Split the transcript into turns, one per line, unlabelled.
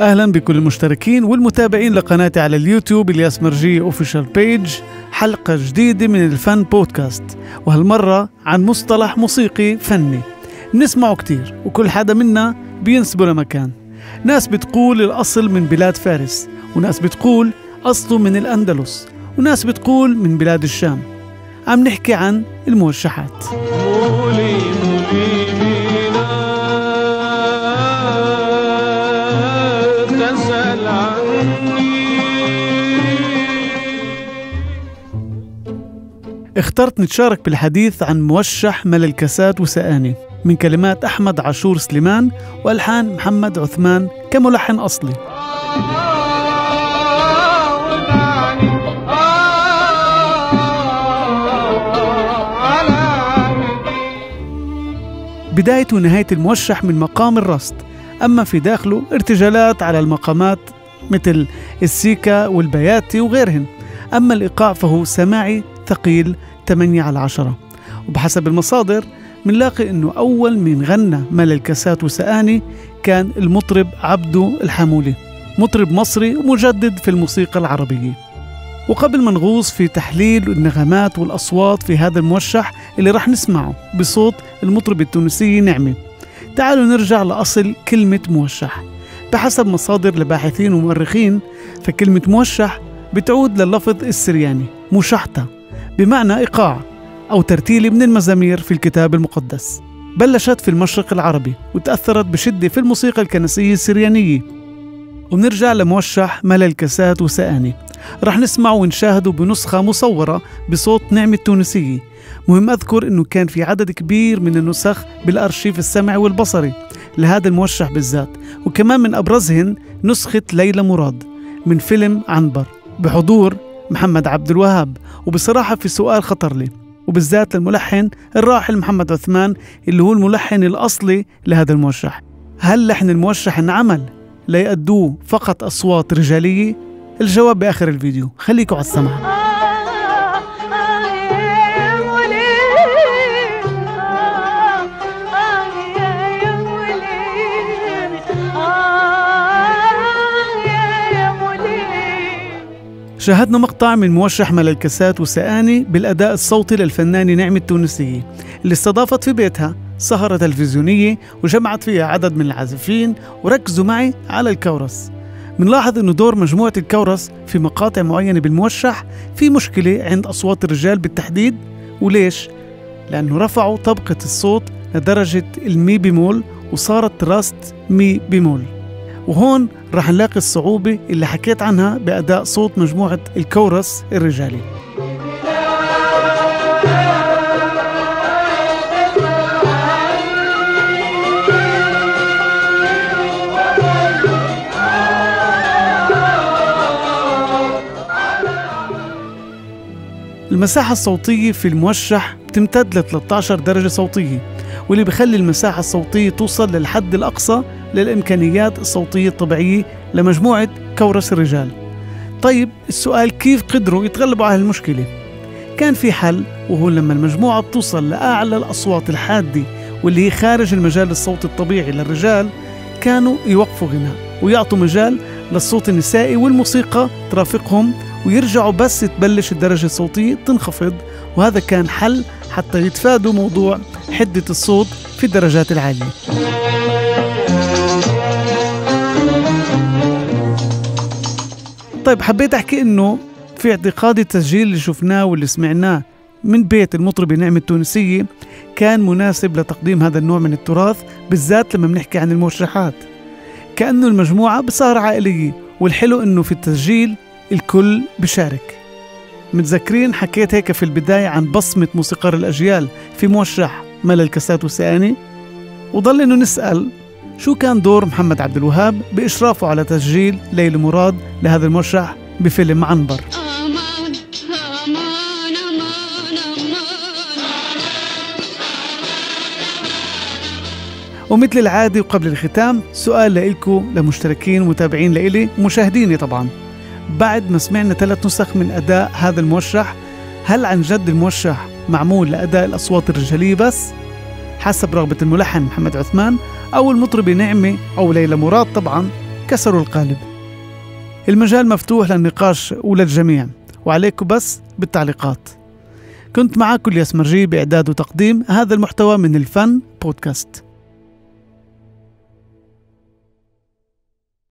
أهلا بكل المشتركين والمتابعين لقناتي على اليوتيوب الياس مرجي اوفيشال بيج. حلقة جديدة من الفن بودكاست، وهالمرة عن مصطلح موسيقي فني بنسمعه كتير وكل حدا منا بينسبه لمكان. ناس بتقول الأصل من بلاد فارس، وناس بتقول أصله من الأندلس، وناس بتقول من بلاد الشام. عم نحكي عن الموشحات. اخترت نتشارك بالحديث عن موشح ملا الكاسات وسآني من كلمات أحمد عاشور سليمان وألحان محمد عثمان كملحن أصلي. بداية ونهاية الموشح من مقام الرصد، أما في داخله ارتجالات على المقامات مثل السيكا والبياتي وغيرهن. أما الإيقاع فهو سماعي ثقيل 8/10. وبحسب المصادر منلاقي أنه أول من غنى ملا الكاسات وسآني كان المطرب عبدو الحمولي، مطرب مصري ومجدد في الموسيقى العربية. وقبل ما نغوص في تحليل النغمات والأصوات في هذا الموشح اللي رح نسمعه بصوت المطرب التونسي نعمة، تعالوا نرجع لأصل كلمة موشح. بحسب مصادر لباحثين ومؤرخين، فكلمة موشح بتعود لللفظ السرياني مشحتة، بمعنى إيقاع أو ترتيل من المزامير في الكتاب المقدس. بلشت في المشرق العربي وتأثرت بشدة في الموسيقى الكنسية السريانية. ونرجع لموشح ملا الكاسات وسآني، رح نسمع ونشاهده بنسخة مصورة بصوت نعمة التونسية. مهم أذكر أنه كان في عدد كبير من النسخ بالأرشيف السمعي والبصري لهذا الموشح بالذات، وكمان من أبرزهن نسخة ليلى مراد من فيلم عنبر بحضور محمد عبد الوهاب. وبصراحة في سؤال خطر لي، وبالذات للملحن الراحل محمد عثمان اللي هو الملحن الأصلي لهذا الموشح: هل لحن الموشح انعمل ليأدوه فقط أصوات رجالية؟ الجواب بآخر الفيديو، خليكوا على السمع. شاهدنا مقطع من موشح ملا الكاسات وسآني بالأداء الصوتي للفنانة نعمة التونسية اللي استضافت في بيتها سهرة تلفزيونية وجمعت فيها عدد من العازفين، وركزوا معي على الكورس. منلاحظ أنه دور مجموعة الكورس في مقاطع معينة بالموشح في مشكلة عند أصوات الرجال بالتحديد. وليش؟ لأنه رفعوا طبقة الصوت لدرجة المي بيمول وصارت راست مي بيمول. وهون راح نلاقي الصعوبة اللي حكيت عنها بأداء صوت مجموعة الكورس الرجالي. المساحة الصوتية في الموشح بتمتد ل 13 درجة صوتية، واللي بخلي المساحة الصوتية توصل للحد الأقصى للإمكانيات الصوتية الطبيعية لمجموعة كورس الرجال. طيب السؤال، كيف قدروا يتغلبوا على المشكلة؟ كان في حل، وهو لما المجموعة بتوصل لأعلى الأصوات الحادة واللي هي خارج المجال الصوتي الطبيعي للرجال، كانوا يوقفوا غناء ويعطوا مجال للصوت النسائي والموسيقى ترافقهم، ويرجعوا بس تبلش الدرجة الصوتية تنخفض. وهذا كان حل حتى يتفادوا موضوع حدة الصوت في الدرجات العالية. طيب حبيت أحكي إنه في اعتقادي التسجيل اللي شفناه واللي سمعناه من بيت المطربة نعمة التونسية كان مناسب لتقديم هذا النوع من التراث، بالذات لما بنحكي عن الموشحات، كأنه المجموعة بسهرة عائلية. والحلو إنه في التسجيل الكل بشارك. متذكرين حكيت هيك في البداية عن بصمة موسيقار الأجيال في موشح ملا الكاسات وسآني، وضل إنه نسأل شو كان دور محمد عبد الوهاب بإشرافه على تسجيل ليلى مراد لهذا الموشح بفيلم عنبر. ومثل العادة وقبل الختام، سؤال لإلكم لمشتركين ومتابعين لإلي ومشاهديني طبعا، بعد ما سمعنا 3 نسخ من أداء هذا الموشح، هل عن جد الموشح معمول لأداء الأصوات الرجالية بس حسب رغبة الملحن محمد عثمان، أو المطربة نعمة أو ليلى مراد طبعا كسروا القالب. المجال مفتوح للنقاش وللجميع، وعليكم بس بالتعليقات. كنت معاكم الياس مرجي بإعداد وتقديم هذا المحتوى من الفن بودكاست.